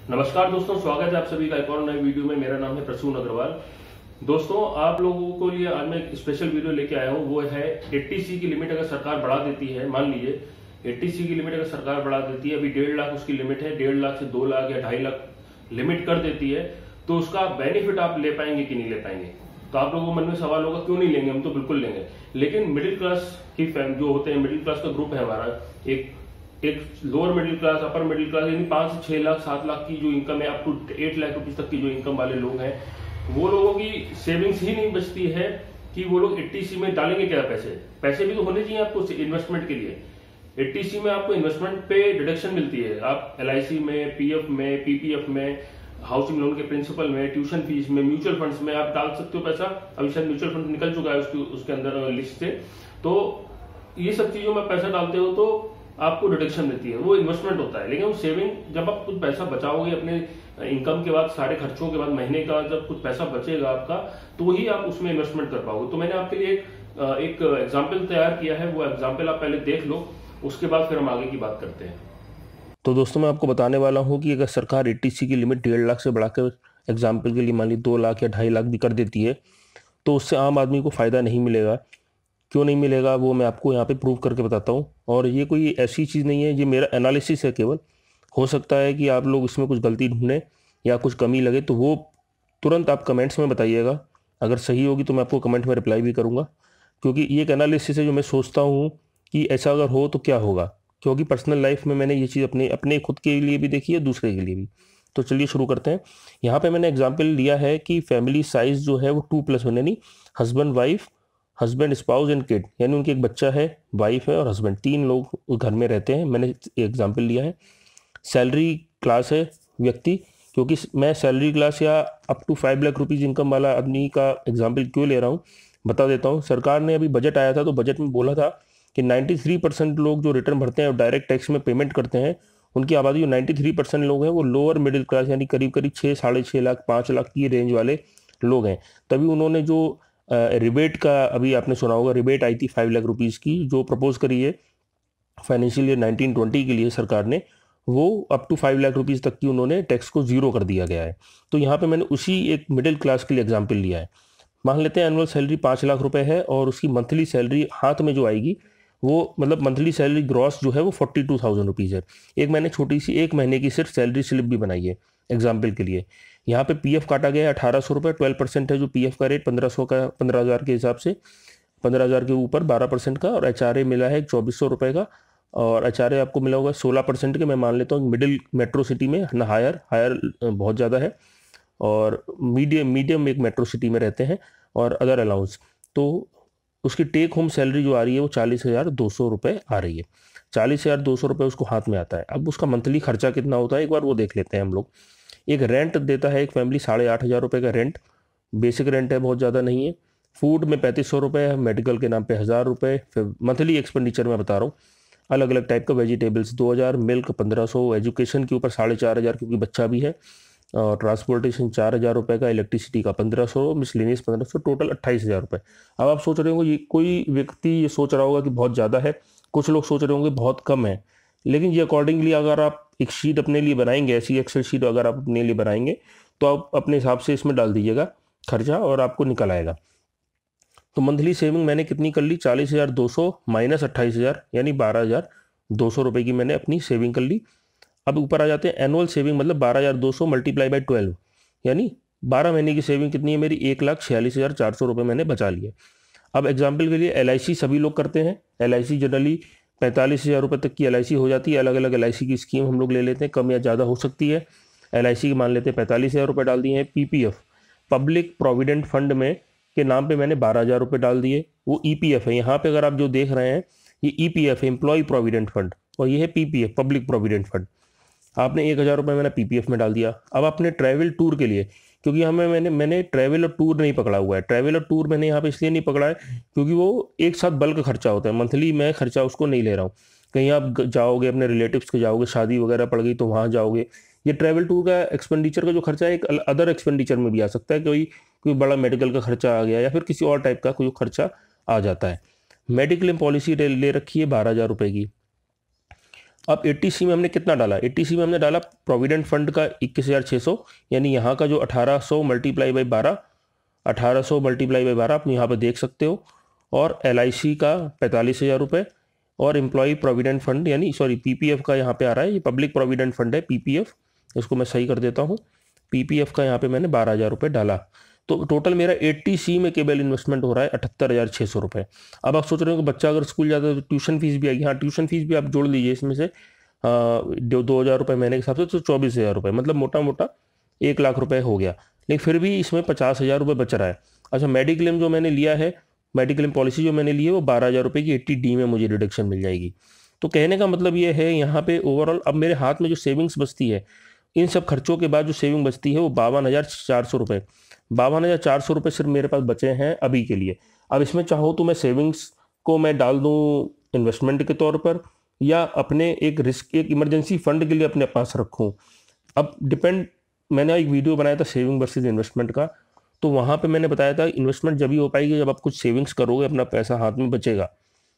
नमस्कार दोस्तों, स्वागत है आप सभी का एक और नए वीडियो में। मेरा नाम है प्रसून अग्रवाल। दोस्तों, आप लोगों को लिए आज मैं एक स्पेशल वीडियो लेके आया हूँ। वो है 80C की लिमिट अगर सरकार बढ़ा देती है, मान लीजिए 80C की लिमिट अगर सरकार बढ़ा देती है, अभी 1.5 लाख उसकी लिमिट है, 1.5 लाख से 2 लाख या 2.5 लाख लिमिट कर देती है, तो उसका बेनिफिट आप ले पाएंगे कि नहीं ले पाएंगे। तो आप लोगों के मन में सवाल होगा क्यों नहीं लेंगे, हम तो बिल्कुल लेंगे। लेकिन मिडिल क्लास की जो होते हैं, मिडिल क्लास का ग्रुप है हमारा, एक lower middle class, upper middle class, यानी 5 से 6 लाख 7 लाख की जो इनकम है, अप टू 8 लाख रुपीज तक की जो इनकम वाले लोग हैं, वो लोगों की सेविंग्स ही नहीं बचती है कि वो लोग 80C में डालेंगे क्या। पैसे भी तो होने चाहिए आपको इन्वेस्टमेंट के लिए। 80C में आपको इन्वेस्टमेंट पे डिडक्शन मिलती है। आप LIC में, PF में, PPF में, हाउसिंग लोन के प्रिंसिपल में, ट्यूशन फीस में, म्यूचुअल फंड्स में आप डाल सकते हो पैसा। अभी शायद म्यूचुअल फंड निकल चुका है उसके अंदर लिस्ट से। तो ये सब चीजों में पैसा डालते हो तो आपको डिडक्शन मिलती है, वो इन्वेस्टमेंट होता है। लेकिन वो सेविंग, जब आप कुछ पैसा बचाओगे अपने इनकम के बाद, सारे खर्चों के बाद, महीने का जब कुछ पैसा बचेगा आपका, तो ही आप उसमें इन्वेस्टमेंट कर पाओगे। तो मैंने आपके लिए एक एग्जाम्पल तैयार किया है, वो एग्जाम्पल आप पहले देख लो, उसके बाद फिर हम आगे की बात करते हैं। तो दोस्तों, मैं आपको बताने वाला हूँ कि अगर सरकार 80C की लिमिट 1.5 लाख से बढ़ाकर एग्जाम्पल के लिए मान ली 2 लाख या 2.5 लाख भी कर देती है, तो उससे आम आदमी को फ़ायदा नहीं मिलेगा। क्यों नहीं मिलेगा वो मैं आपको यहाँ पे प्रूव करके बताता हूँ। और ये कोई ऐसी चीज़ नहीं है, ये मेरा एनालिसिस है केवल। हो सकता है कि आप लोग इसमें कुछ गलती ढूंढें या कुछ कमी लगे, तो वो तुरंत आप कमेंट्स में बताइएगा। अगर सही होगी तो मैं आपको कमेंट में रिप्लाई भी करूँगा, क्योंकि ये एक एनालिसिस है जो मैं सोचता हूँ कि ऐसा अगर हो तो क्या होगा। क्योंकि पर्सनल लाइफ में मैंने ये चीज़ अपने खुद के लिए भी देखी है, दूसरे के लिए भी। तो चलिए शुरू करते हैं। यहाँ पे मैंने एग्जांपल लिया है कि फैमिली साइज जो है वो 2+1, यानी husband wife, husband spouse and kid, यानी उनके एक बच्चा है, वाइफ है और हस्बैंड, 3 लोग घर में रहते हैं। मैंने एग्जांपल लिया है। सैलरी क्लास है व्यक्ति, क्योंकि मैं सैलरी क्लास या up to 5 lakh rupees income वाला आदमी का एग्जाम्पल क्यों ले रहा हूँ बता देता हूँ। सरकार ने अभी बजट आया था, तो बजट में बोला था कि 93% लोग जो रिटर्न भरते हैं और डायरेक्ट टैक्स में पेमेंट करते हैं, उनकी आबादी जो 93% लोग हैं वो लोअर मिडिल क्लास, यानी करीब करीब 6, 6.5 लाख, 5 लाख की रेंज वाले लोग हैं। तभी उन्होंने जो रिबेट का, अभी आपने सुना होगा, रिबेट आई थी 5 लाख रुपीज़ की, जो प्रपोज करी है फाइनेंशियल ईयर 1920 के लिए सरकार ने, वो अप टू 5 लाख रुपीज़ तक की उन्होंने टैक्स को जीरो कर दिया गया है। तो यहाँ पे मैंने उसी एक मिडिल क्लास के लिए एग्जाम्पल लिया है। मान लेते हैं एनुअल सैलरी 5 लाख रुपए है और उसकी मंथली सैलरी हाथ में जो आएगी वो, मतलब मंथली सैलरी ग्रॉस जो है वो 42,000 रुपीज़ है। एक मैंने छोटी सी 1 महीने की सिर्फ सैलरी स्लिप भी बनाई है एग्जाम्पल के लिए। यहाँ पे PF काटा गया है 1800 रुपये, 12% है जो PF का रेट, 1500 का, 15,000 के हिसाब से, 15,000 के ऊपर 12% का। और HRA मिला है 2400 रुपये का, और HRA आपको मिला होगा 16% के। मैं मान लेता हूँ मिडिल मेट्रो सिटी में ना, हायर बहुत ज़्यादा है, और मीडियम एक मेट्रो सिटी में रहते हैं, और अदर अलाउंस। तो उसकी टेक होम सैलरी जो आ रही है वो 40,200 रुपये आ रही है। 40,200 रुपये उसको हाथ में आता है। अब उसका मंथली खर्चा कितना होता है एक बार वो देख लेते हैं हम लोग। एक रेंट देता है एक फैमिली 8,500 रुपये का रेंट, बेसिक रेंट है, बहुत ज़्यादा नहीं है। फूड में 3500 रुपये है, मेडिकल के नाम पे 1,000 रुपये। फिर मंथली एक्सपेंडिचर मैं बता रहा हूँ, अलग अलग टाइप का, वेजिटेबल्स 2,000, मिल्क 1,500, एजुकेशन के ऊपर 4,500 क्योंकि बच्चा भी है, और ट्रांसपोर्टेशन 4,000 रुपये का, इलेक्ट्रिसिटी का 1,500, मिसलेनियस 1,500, टोटल 28,000 रुपये। अब आप सोच रहे होंगे, ये कोई व्यक्ति ये सोच रहा होगा कि बहुत ज़्यादा है, कुछ लोग सोच रहे होंगे बहुत कम है। लेकिन ये अकॉर्डिंगली अगर आप एक शीट अपने लिए बनाएंगे, ऐसी एक्सेल शीट अगर आप अपने लिए बनाएंगे, तो आप अपने हिसाब से इसमें डाल दीजिएगा खर्चा और आपको निकल आएगा। तो मंथली सेविंग मैंने कितनी कर ली, 40,200 माइनस 28,000, यानी 12,200 रुपये की मैंने अपनी सेविंग कर ली। अब ऊपर आ जाते हैं एनुअल सेविंग, मतलब 12,200 मल्टीप्लाई बाई 12, यानी 12 महीने की सेविंग कितनी है मेरी, 1,46,400 रुपये मैंने बचा लिए। अब एग्जाम्पल के लिए LIC सभी लोग करते हैं। LIC जनरली 45,000 रुपये तक की LIC हो जाती है। अलग अलग LIC की स्कीम हम लोग ले लेते हैं, कम या ज़्यादा हो सकती है। LIC की मान लेते हैं 45,000 रुपये डाल दिए हैं। PPF, पब्लिक प्रोविडेंट फंड में के नाम पे मैंने 12,000 रुपये डाल दिए। वो EPF है, यहाँ पे अगर आप जो देख रहे हैं ये EPF है, एम्प्लॉय प्रोविडेंट फंड, और ये है PPF, पब्लिक प्रोविडेंट फंड। आपने 1,000 रुपये मैंने PPF में डाल दिया। अब आपने ट्रैवल टूर के लिए, क्योंकि हमें मैंने ट्रैवल और टूर नहीं पकड़ा हुआ है। ट्रैवल और टूर मैंने यहाँ पे इसलिए नहीं पकड़ा है क्योंकि वो एक साथ बल्क खर्चा होता है, मंथली मैं खर्चा उसको नहीं ले रहा हूँ। कहीं आप जाओगे, अपने रिलेटिव्स के जाओगे, शादी वगैरह पड़ गई तो वहाँ जाओगे। ये ट्रैवल टूर का एक्सपेंडिचर का जो खर्चा है एक अदर एक्सपेंडिचर में भी आ सकता है, कोई बड़ा मेडिकल का खर्चा आ गया या फिर किसी और टाइप का कोई खर्चा आ जाता है। मेडिक्लेम पॉलिसी ले रखी है 12,000 रुपये की। अब 80C में हमने कितना डाला, 80C में हमने डाला प्रोविडेंट फंड का 21,600, यानी यहाँ का जो 1800 मल्टीप्लाई बाई 12, 1800 मल्टीप्लाई बाई 12 आप यहाँ पर देख सकते हो, और LIC का 45,000 रुपये, और एम्प्लॉय प्रोविडेंट फंड यानी सॉरी PPF का यहाँ पे आ रहा है, ये पब्लिक प्रोविडेंट फंड है PPF, इसको मैं सही कर देता हूँ, PPF का यहाँ पे मैंने 12,000 रुपये डाला। तो टोटल मेरा 80C में केवल इन्वेस्टमेंट हो रहा है 78,600 रुपये। अब आप सोच रहे हो कि बच्चा अगर स्कूल जाता है तो ट्यूशन फीस भी आएगी, हाँ ट्यूशन फीस भी आप जोड़ लीजिए इसमें से 2,000 रुपये महीने के हिसाब से, तो 24,000 रुपये, मतलब मोटा मोटा 1,00,000 रुपये हो गया। लेकिन फिर भी इसमें 50,000 रुपये बच रहा है। अच्छा, मेडिक्लेम जो मैंने लिया है, मेडिक्लेम पॉलिसी जो मैंने ली है वो 12,000 रुपये की 80D में मुझे रिडक्शन मिल जाएगी। तो कहने का मतलब ये है यहाँ पे ओवरऑल अब मेरे हाथ में जो सेविंग्स बचती है, इन सब खर्चों के बाद जो सेविंग बचती है वो 52,400 रुपये, 52,400 रुपये सिर्फ मेरे पास बचे हैं अभी के लिए। अब इसमें चाहो तो मैं सेविंग्स को मैं डाल दूँ इन्वेस्टमेंट के तौर पर, या अपने एक रिस्क एक इमरजेंसी फंड के लिए अपने पास रखूँ। अब डिपेंड, मैंने एक वीडियो बनाया था सेविंग वर्सेस इन्वेस्टमेंट का, तो वहाँ पे मैंने बताया था इन्वेस्टमेंट जब ही हो पाएगी जब आप कुछ सेविंग्स करोगे, अपना पैसा हाथ में बचेगा।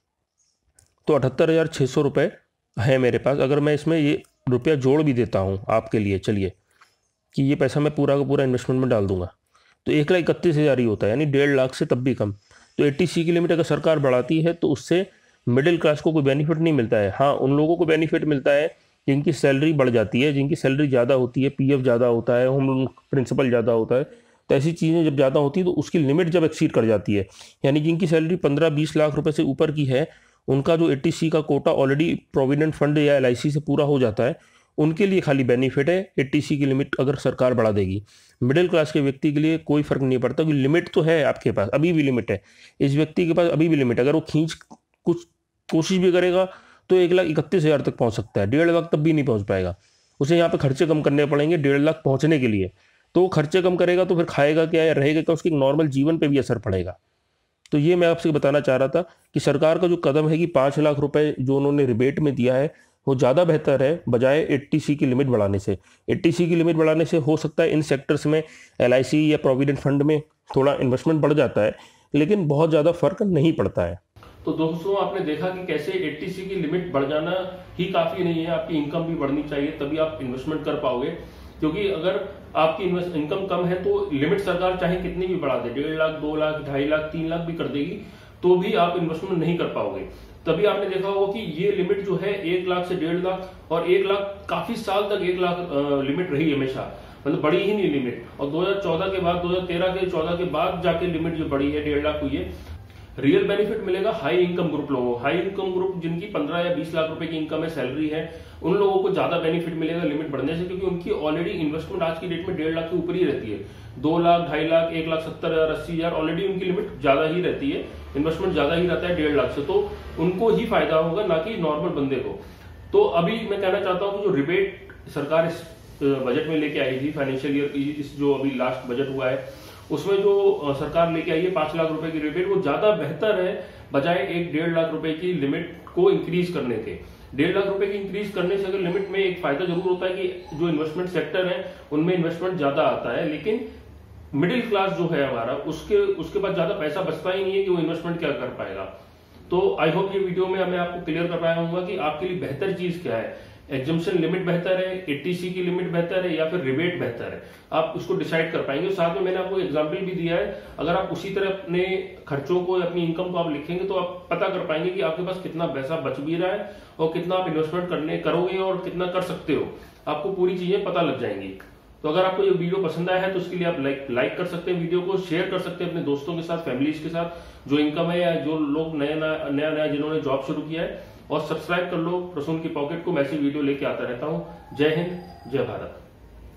तो 78,600 रुपये है मेरे पास। अगर मैं इसमें ये रुपया जोड़ भी देता हूँ आपके लिए, चलिए कि ये पैसा मैं पूरा का पूरा इन्वेस्टमेंट में डाल दूंगा, तो 1,31,000 ही होता है, यानी 1.5 लाख से तब भी कम। तो 80C की लिमिट अगर सरकार बढ़ाती है तो उससे मिडिल क्लास को कोई बेनिफिट नहीं मिलता है। हाँ, उन लोगों को बेनिफिट मिलता है जिनकी सैलरी बढ़ जाती है, जिनकी सैलरी ज़्यादा होती है, PF ज़्यादा होता है, होम लोन प्रिंसिपल ज़्यादा होता है। तो ऐसी चीज़ें जब ज़्यादा होती है तो उसकी लिमिट जब एक्सीड कर जाती है, यानी जिनकी सैलरी 15-20 लाख रुपए से ऊपर की है, उनका जो 80C का कोटा ऑलरेडी प्रोविडेंट फंड या LIC से पूरा हो जाता है, उनके लिए खाली बेनिफिट है 80C की लिमिट अगर सरकार बढ़ा देगी। मिडिल क्लास के व्यक्ति के लिए कोई फर्क नहीं पड़ता, क्योंकि लिमिट तो है आपके पास, अभी भी लिमिट है, इस व्यक्ति के पास अभी भी लिमिट है। अगर वो खींच कुछ कोशिश भी करेगा तो 1,31,000 तक पहुंच सकता है, 1.5 लाख तक भी नहीं पहुंच पाएगा। उसे यहाँ पे खर्चे कम करने पड़ेंगे 1.5 लाख पहुंचने के लिए। तो वो खर्चे कम करेगा तो फिर खाएगा क्या या रहेगा क्या, उसके नॉर्मल जीवन पे भी असर पड़ेगा। तो ये मैं आपसे बताना चाह रहा था कि सरकार का जो कदम है कि 5 लाख रुपए जो उन्होंने रिबेट में दिया है वो ज़्यादा बेहतर है बजाय 80C की लिमिट बढ़ाने से। 80C की लिमिट बढ़ाने से हो सकता है इन सेक्टर्स में LIC या प्रोविडेंट फंड में थोड़ा इन्वेस्टमेंट बढ़ जाता है, लेकिन बहुत ज़्यादा फर्क नहीं पड़ता है। तो दोस्तों आपने देखा कि कैसे 80C की लिमिट बढ़ जाना ही काफी नहीं है, आपकी इनकम भी बढ़नी चाहिए तभी आप इन्वेस्टमेंट कर पाओगे। क्योंकि अगर आपकी इनकम कम है तो लिमिट सरकार चाहे कितनी भी बढ़ा दे, 1.5 लाख, 2 लाख, 2.5 लाख, 3 लाख भी कर देगी, तो भी आप इन्वेस्टमेंट नहीं कर पाओगे। तभी आपने देखा होगा कि ये लिमिट जो है 1 लाख से 1.5 लाख और 1 लाख काफी साल तक 1 लाख लिमिट रही हमेशा, मतलब बढ़ी ही नहीं लिमिट। और 2014 के बाद 2013 के 14 के बाद जाके लिमिट जो बढ़ी है 1.5 लाख हुई है। रियल बेनिफिट मिलेगा हाई इनकम ग्रुप लोगों को, हाई इनकम ग्रुप जिनकी 15 या 20 लाख रुपए की इनकम है, सैलरी है, उन लोगों को ज्यादा बेनिफिट मिलेगा लिमिट बढ़ने से, क्योंकि उनकी ऑलरेडी इन्वेस्टमेंट आज की डेट में 1.5 लाख के ऊपर ही रहती है। 2 लाख, 2.5 लाख, 1,70,000, 80,000 ऑलरेडी उनकी लिमिट ज्यादा ही रहती है, इन्वेस्टमेंट ज्यादा ही रहता है 1.5 लाख से, तो उनको ही फायदा होगा ना कि नॉर्मल बंदे को। तो अभी मैं कहना चाहता हूँ कि जो रिबेट सरकार इस बजट में लेके आई थी, फाइनेंशियल ईयर की इस जो अभी लास्ट बजट हुआ है उसमें जो सरकार लेके आई है 5 लाख रुपए की रिबेट, वो ज्यादा बेहतर है बजाय 1.5 लाख रुपए की लिमिट को इंक्रीज करने के। 1.5 लाख रुपए की इंक्रीज करने से अगर लिमिट में एक फायदा जरूर होता है कि जो इन्वेस्टमेंट सेक्टर है उनमें इन्वेस्टमेंट ज्यादा आता है, लेकिन मिडिल क्लास जो है हमारा उसके पास ज्यादा पैसा बचता ही नहीं है कि वो इन्वेस्टमेंट क्या कर पाएगा। तो आई होप ये वीडियो में मैं आपको क्लियर कर पाया हूँ कि आपके लिए बेहतर चीज क्या है, एग्जम्पशन लिमिट बेहतर है, 80C की लिमिट बेहतर है, या फिर रिबेट बेहतर है, आप उसको डिसाइड कर पाएंगे। साथ में मैंने आपको एग्जांपल भी दिया है, अगर आप उसी तरह अपने खर्चों को, अपनी इनकम को आप लिखेंगे तो आप पता कर पाएंगे कि आपके पास कितना पैसा बच भी रहा है और कितना आप इन्वेस्टमेंट करोगे और कितना कर सकते हो, आपको पूरी चीजें पता लग जाएंगी। तो अगर आपको ये वीडियो पसंद आया है तो उसके लिए आप लाइक कर सकते हैं, वीडियो को शेयर कर सकते हैं अपने दोस्तों के साथ, फैमिलीज के साथ जो इनकम है या जो लोग नया जिन्होंने जॉब शुरू किया है, और सब्सक्राइब कर लो प्रसून की पॉकेट को, मैं ऐसी वीडियो लेके आता रहता हूं। जय हिंद, जय भारत।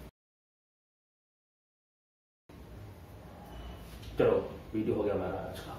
चलो वीडियो हो गया हमारा आज का।